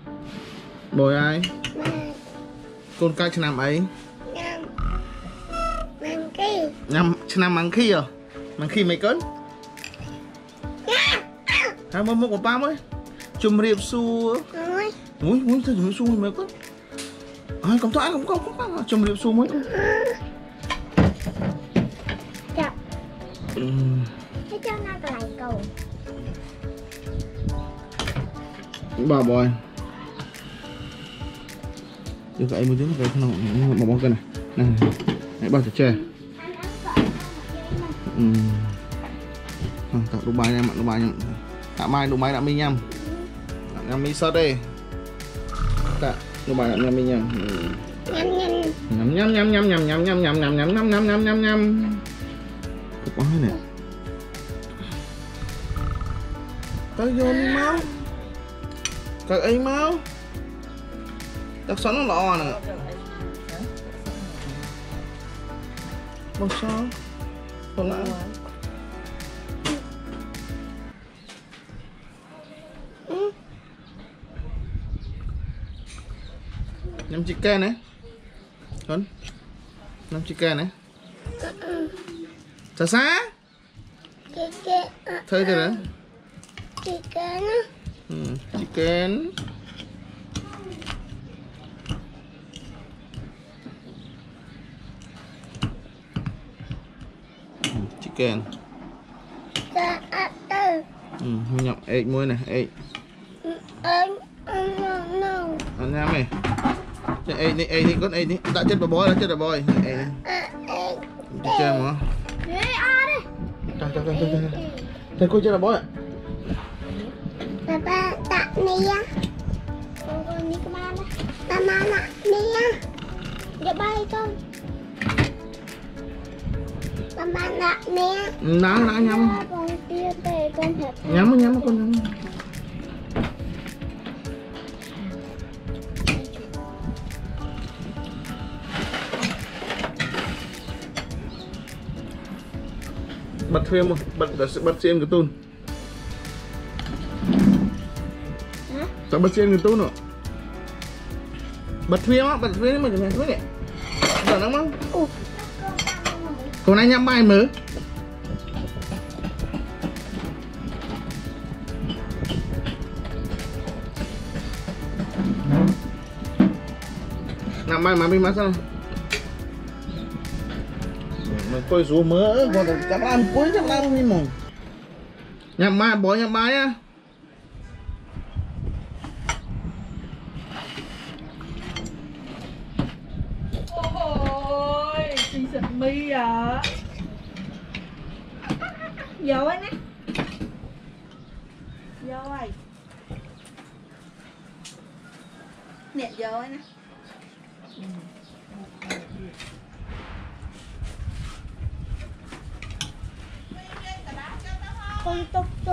Bồi ai? Con cái năm ấy. Năm mang khi à? Mang khi mấy cân? Hả một của ba mới? Chùm riệp su. Ui sao chùm riệp su mấy cân? Không thoại không chùm riệp su mới. Thế cho nó lại cầu. Bà bòi. Được vậy một tiếng cái nào một bóng cân này. Này. Hãy bao thịt chè. Tạo đồ bài nha mặn đồ bài nha. Tạo mai đồ bài đã mi nhâm. Nhâm mi sốt đi. Tạo đồ bài đã mi nhâm. Nhâm. Cực quá này. Tới vô đi máu. Cực ấy máu. Đặc sẵn nó lọ nè. Bông sao? Còn lại. Nhâm chicken này. Con. Nhâm chicken này. Sao xa? Thôi rồi đó. Chicken. Chicken. Chicken. Nhập egg muối này, egg. Ăn nhám này. Egg đi con egg đi. Đã chết bà bói, egg đi. Chicken mà. Thôi cô chết bà bói ạ. Papa tak Nia. Con đi kemana? Mama nak Nia. Dia baik con. Mama nak Nia. Đã nhắm. Con kia về con thật. Nhắm con. Bật phim không? Bật xem cái tôn. Sao bật xem cái tôn nữa? Bật phim á, bật phim mà chụp này. Giờ nó không? Còn anh nhắm bài mới. Làm bài mà mình mà sao? Mình coi số mỡ, còn chắc làm cuối chắc làm gì mà. Nhắm bài, bỏ nhắm bài á. Ôi, xinh xịt mi à. Vô anh á. Vô ơi. Nè vô anh á. Con tục tố.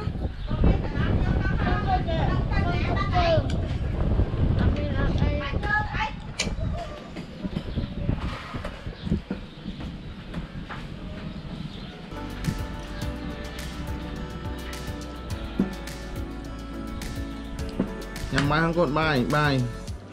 Nhắm bài không cột bài.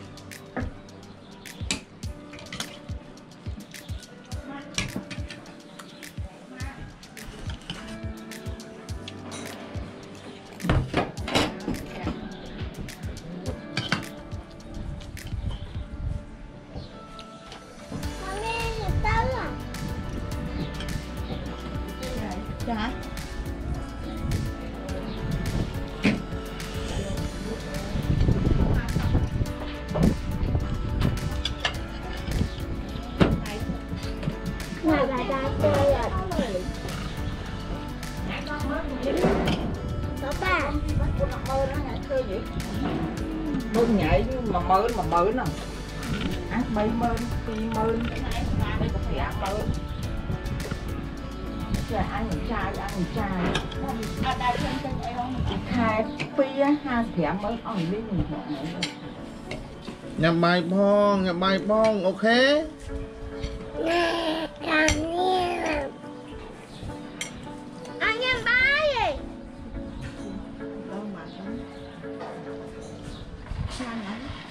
Dạ. Này bà ra chơi à. Có ba. Mơn nhảy mà mơn nè. Ăn mấy mơn, phi mơn. Đây có thể ăn mơn. Trời ăn trai. Ở đây trên eo. Khai phi á, ha thèm mơn ăn đi mình. Nhắm bài bong, ok. Anh em bái gì? Sao vậy?